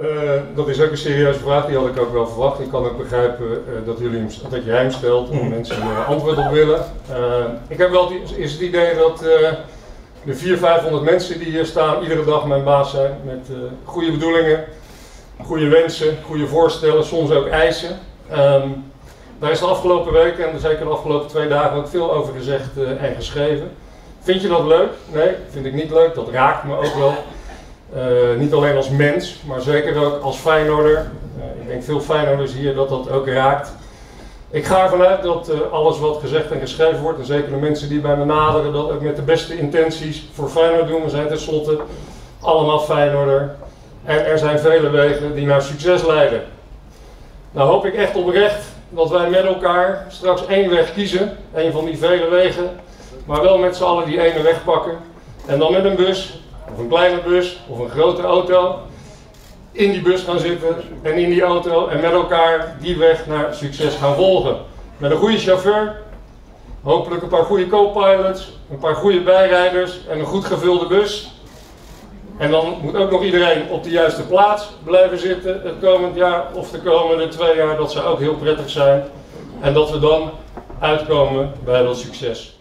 Dat is ook een serieuze vraag, die had ik ook wel verwacht. Ik kan ook begrijpen dat jij hem stelt en mensen er antwoord op willen. Ik heb wel het idee dat de 400-500 mensen die hier staan iedere dag mijn baas zijn. Met goede bedoelingen, goede wensen, goede voorstellen, soms ook eisen. Daar is de afgelopen weken en zeker de afgelopen 2 dagen ook veel over gezegd en geschreven. Vind je dat leuk? Nee, vind ik niet leuk. Dat raakt me ook wel. Niet alleen als mens, maar zeker ook als Feyenoorder. Ik denk veel Feyenoorders hier dat dat ook raakt. Ik ga ervan uit dat alles wat gezegd en geschreven wordt, en zeker de mensen die bij me naderen, dat ook met de beste intenties voor Feyenoord doen. We zijn tenslotte allemaal Feyenoorder. En er zijn vele wegen die naar succes leiden. Nou hoop ik echt oprecht dat wij met elkaar straks één weg kiezen. Een van die vele wegen. Maar wel met z'n allen die ene weg pakken. En dan met een bus, of een kleine bus, of een grote auto, in die bus gaan zitten en in die auto en met elkaar die weg naar succes gaan volgen. Met een goede chauffeur, hopelijk een paar goede co-pilots, een paar goede bijrijders en een goed gevulde bus. En dan moet ook nog iedereen op de juiste plaats blijven zitten het komend jaar of de komende 2 jaar. Dat zou ook heel prettig zijn. En dat we dan uitkomen bij dat succes.